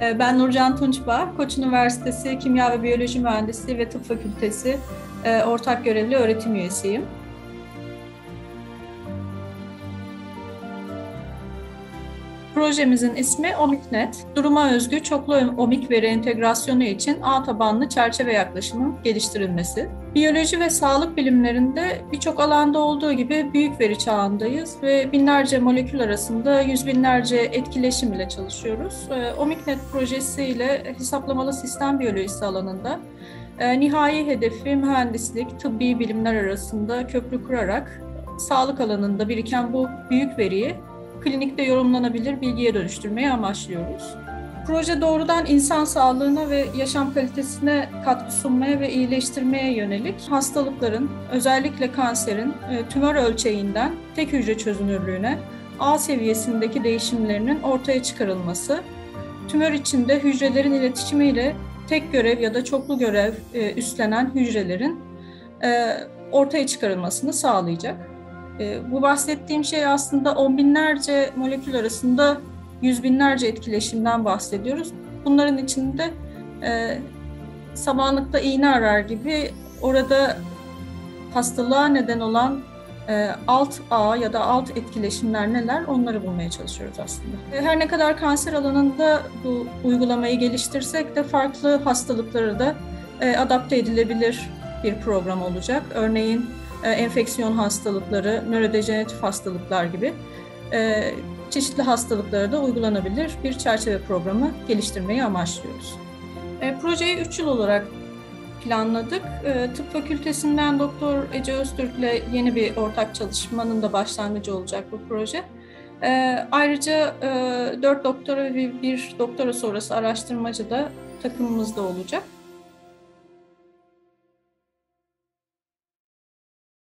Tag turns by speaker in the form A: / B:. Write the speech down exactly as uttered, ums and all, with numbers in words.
A: Ben Nurcan Tunçbağ, Koç Üniversitesi Kimya ve Biyoloji Mühendisliği ve Tıp Fakültesi ortak görevli öğretim üyesiyim. Projemizin ismi OmikNet, duruma özgü çoklu omik veri entegrasyonu için ağ tabanlı çerçeve yaklaşımın geliştirilmesi. Biyoloji ve sağlık bilimlerinde birçok alanda olduğu gibi büyük veri çağındayız ve binlerce molekül arasında yüz binlerce etkileşim ile çalışıyoruz. OmikNet projesiyle hesaplamalı sistem biyolojisi alanında nihai hedefi mühendislik, tıbbi bilimler arasında köprü kurarak sağlık alanında biriken bu büyük veriyi klinikte yorumlanabilir bilgiye dönüştürmeyi amaçlıyoruz. Proje doğrudan insan sağlığına ve yaşam kalitesine katkı sunmaya ve iyileştirmeye yönelik hastalıkların, özellikle kanserin tümör ölçeğinden tek hücre çözünürlüğüne, ağ seviyesindeki değişimlerinin ortaya çıkarılması, tümör içinde hücrelerin iletişimiyle tek görev ya da çoklu görev üstlenen hücrelerin ortaya çıkarılmasını sağlayacak. Bu bahsettiğim şey aslında on binlerce molekül arasında yüz binlerce etkileşimden bahsediyoruz. Bunların içinde e, samanlıkta iğne arar gibi orada hastalığa neden olan e, alt ağ ya da alt etkileşimler neler onları bulmaya çalışıyoruz aslında. Her ne kadar kanser alanında bu uygulamayı geliştirsek de farklı hastalıkları da e, adapte edilebilir bir program olacak. Örneğin enfeksiyon hastalıkları, nörodejeneratif hastalıklar gibi çeşitli hastalıklara da uygulanabilir bir çerçeve programı geliştirmeyi amaçlıyoruz. Projeyi üç yıl olarak planladık. Tıp Fakültesinden Doktor Ece Öztürk ile yeni bir ortak çalışmanın da başlangıcı olacak bu proje. Ayrıca dört doktora ve bir doktora sonrası araştırmacı da takımımızda olacak.